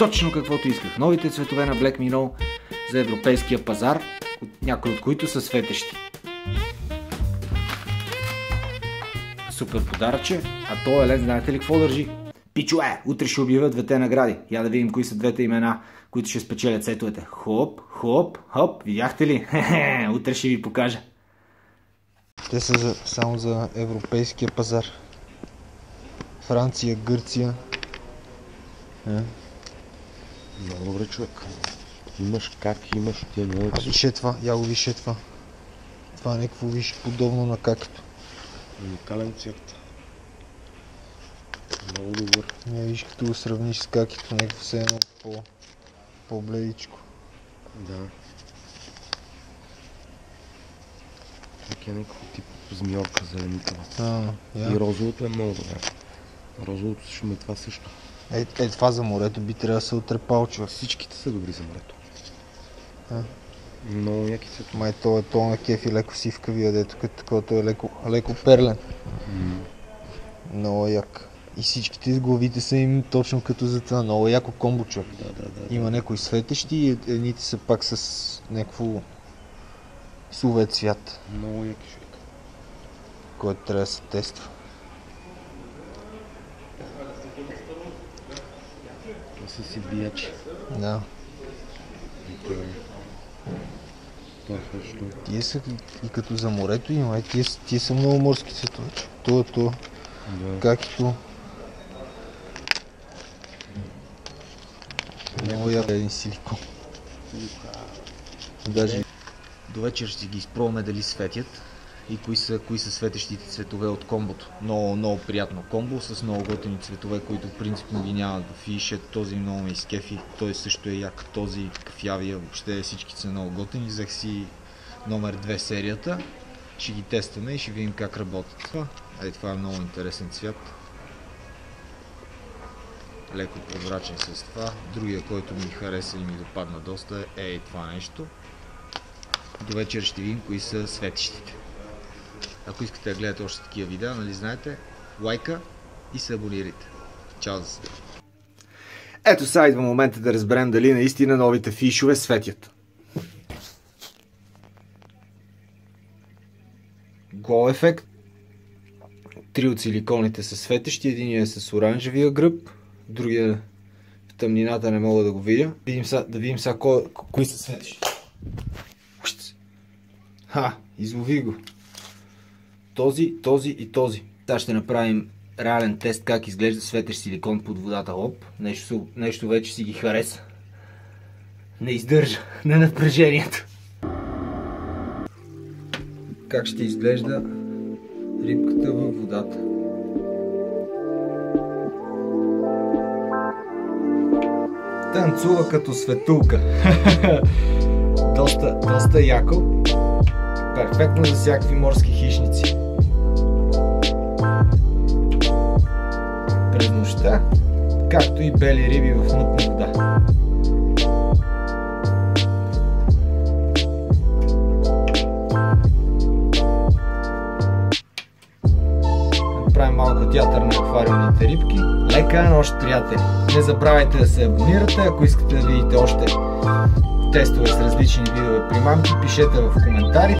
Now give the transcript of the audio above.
точно каквото исках. Новите цветове на Black Minnow за европейския пазар, някои от които са светещи. Супер подаръче, а този лед знаете ли какво държи? Пичове, утре ще обявя двете награди. Я да видим кои са двете имена, които ще спечелят сетовете. Хоп, хоп, хоп, видяхте ли? Хе-хе, утре ще ви покажа. Те са само за европейския пазар. Франция, Гърция. Много добре, човек. Имаш как, имаш тия много. Више това, я го више това. Това е някакво виж подобно на както. Уникален цвят. Много добър. Не виж като го сравниш с какито, някакво все едно по-бледичко. Да. Так е някакво тип змиорка зеленител. И розовото е много добре. Розовото също е това също. Това за морето би трябвало да се отрепал, човек. Всичките са добри за морето. Много яки са. Май то е на кефи леко сивкавия, дето като е леко перлен. Много як. И всичките главите са им точно като за това. Много яко комбо, човек. Да. Има някои светещи и едните са пак с някакво суве цвят. Много яки, човек. Който трябва да се тества. Това са си биячи. Да. Това също. Тие са и като за морето има. Тие са много морски цветове. Това. Както. Много яко един силикон. Даже до вечер ще ги изпробваме дали светят и кои са светещите цветове от комбото. Много приятно комбо с много готини цветове, които принципно ги нямат в фише. Този много ме изкефи, той също е як, този кафявия, въобще всички са много готини. Взех си номер 2 серията, ще ги тестваме и ще видим как работят. Това е много интересен цвят. Леко прозрачен с това. Другия, който ми хареса и ми допадна доста е това нещо. До вечер ще видим кои са светещите. Ако искате да гледате още такива видеа, нали знаете, лайка и се абонирайте. Чао за сега. Ето сега идва момента да разберем дали наистина новите фишове светят. Гол ефект. 3 от силиконите са светещи, единият е с оранжевия гръб, другия в тъмнината не мога да го видя. Да видим сега кои са светещи. Излови го. Този и този. Сега ще направим реален тест как изглежда светещ силикон под водата. Нещо вече си ги хареса. Не издържа на напрежението. Как ще изглежда рибката във водата. Танцува като светулка. Доста яко. Перфектно за всякакви морски хищници. През нощта, както и бели риби в мътна вода. Правим малко театър на аквариумните рибки. Лека нощ, приятели! Не забравяйте да се абонирате, ако искате да видите още тестове с различни видове примамки, пишете в коментарите.